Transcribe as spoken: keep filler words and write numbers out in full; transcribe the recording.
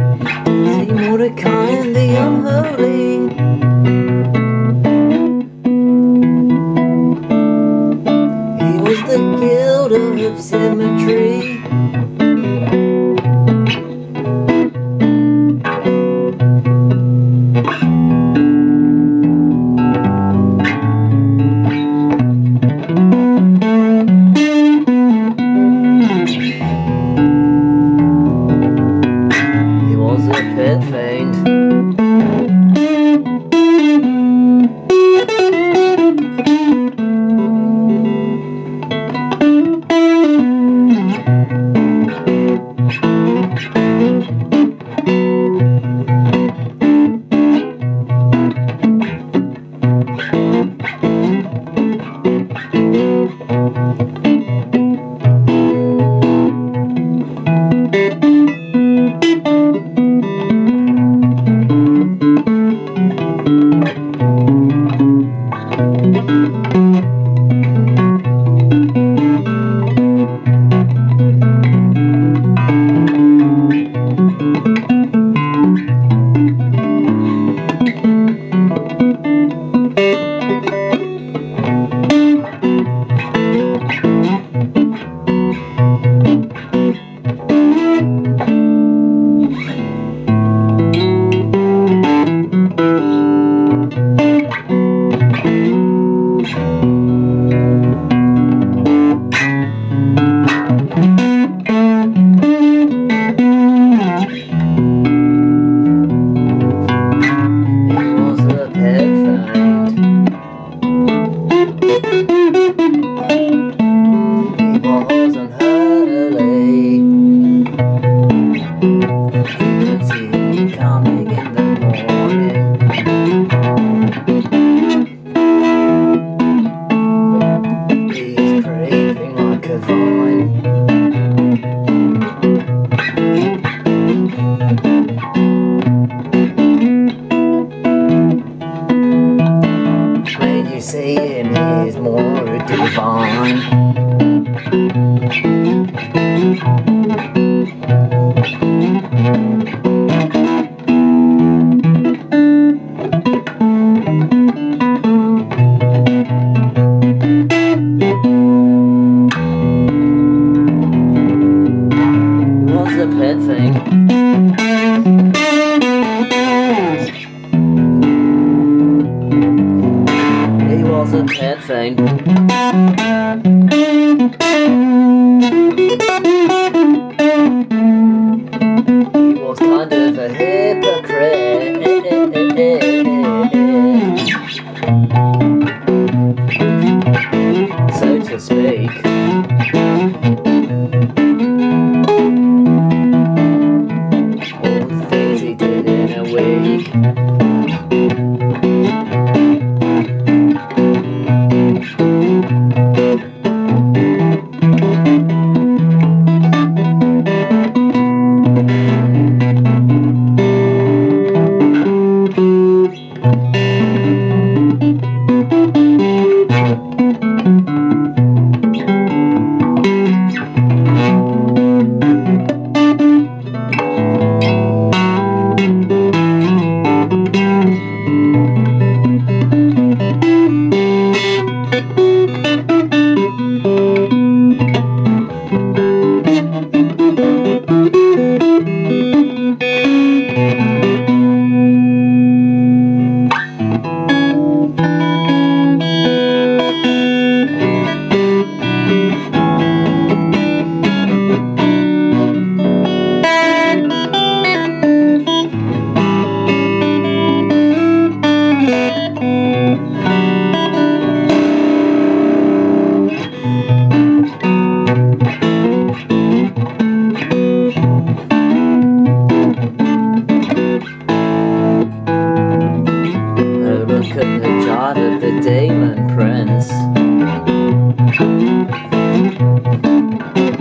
See Mordecai and the unholy. He was the Gilda of symmetry. He was a pet fiend. When you see him, he's more divine. What's the pet thing? He was a pet thing. He was kind of a hypocrite, so to speak. All the things he did in a week. Look at the Jive of the Demon Prince.